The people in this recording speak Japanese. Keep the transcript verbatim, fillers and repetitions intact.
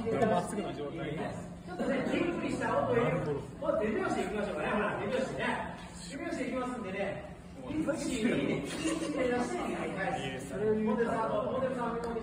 まっすぐな状態で。 ちょっとね、じっくりした音を入れる。もう手拍子でいきましょうかね。ほら、手拍子でね。手拍子でいきますんでね。いち、に、いちで出して、はい。モデルさん、モデルさん。